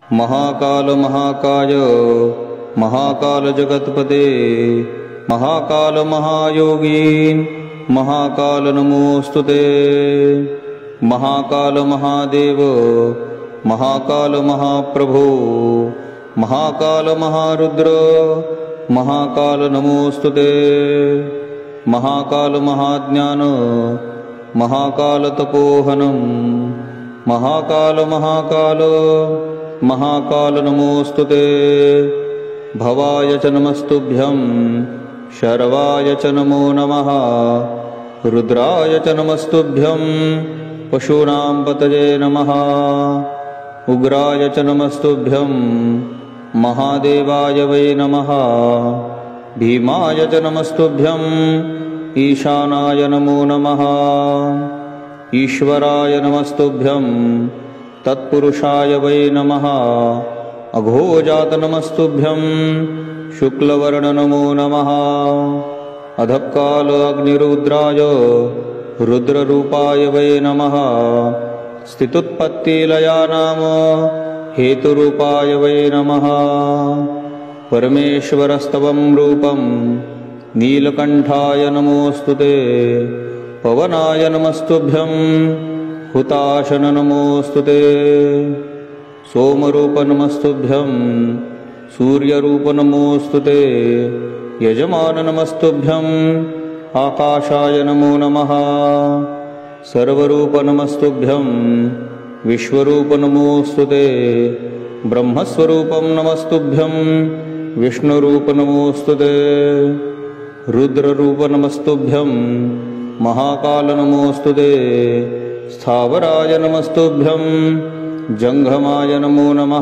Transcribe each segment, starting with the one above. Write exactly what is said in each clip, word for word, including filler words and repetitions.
महाकाल महाकाय महाकाल जगत्पते महाकाल महायोगीन महाकाल नमोस्तुते। महाकाल महादेव महाकाल महाप्रभो महाकाल महारुद्र महाकाल नमोस्तुते। महाकाल महाज्ञान महाकाल तपोहनम महाकाल महाकाल महाकाल नमोस्तुते। भवाय च नमस्तुभ्यं शर्वाय च नमो नमः रुद्राय च नमस्तुभ्यं पशूनां पतये नमः। उग्राय च नमस्तुभ्यं महादेवाय वै नमः। भीमाय च नमस्तुभ्यं ईशानाय नमो नमः। ईश्वराय नमस्तुभ्यं तत्पुरुषाय वै नमः। अघोजात नमस्तुभ्यं शुक्लवर्ण नमो नमः। अधःकाल अग्निरुद्राय रुद्ररूपाय वै नमः। स्थितुत्पत्तिलयानां हेतुरूपाय वै नमः। परमेश्वरस्तवं रूपं नीलकण्ठाय नमोस्तुते। पवनाय नमस्तुभ्यं हुताशन नमोस्तुते। सोमरूप नमस्तुभ्यं सूर्यरूप नमोस्तुते। यजमान नमस्तुभ्यं आकाशाय नमो नमः। सर्वरूप नमस्तुभ्यं विश्वरूप नमोस्तुते। ब्रह्मस्वरूपं नमस्तुभ्यं विष्णुरूप नमोस्तुते। रुद्ररूप नमस्तुभ्यं महाकाल नमोस्तुते। स्थावराय नमस्तुभ्यं जंघमाय नमो नमः।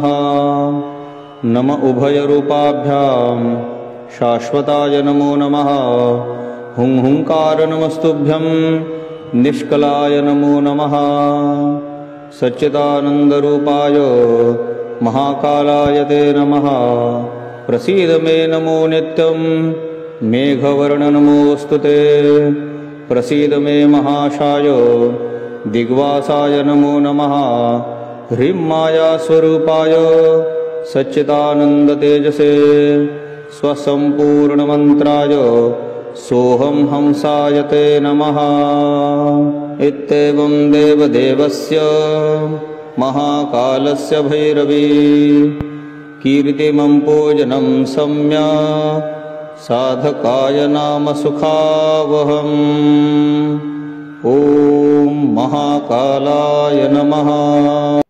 नम उभयरूपाभ्यां शाश्वताय नमो नमः। हुं हुंकार नमस्तुभ्यं निष्कलाय नमो नमः। सच्चिदानन्दरूपाय महाकालाय ते नमः। प्रसीद मे नमो नित्यं मेघवर्ण नमोस्तुते। प्रसीद मे महाशाय दिग्वासाय नमो नमः। ह्रीं मायास्वरूपाय सच्चिदानन्दतेजसे स्वसम्पूर्णमन्त्राय सोऽहं हंसाय ते नमः। इत्येवं देवदेवस्य महाकालस्य भैरवी कीर्तिमं पूजनं सम्यक् साधकाय नाम सुखावहम्। ॐ महाकालाय नमः।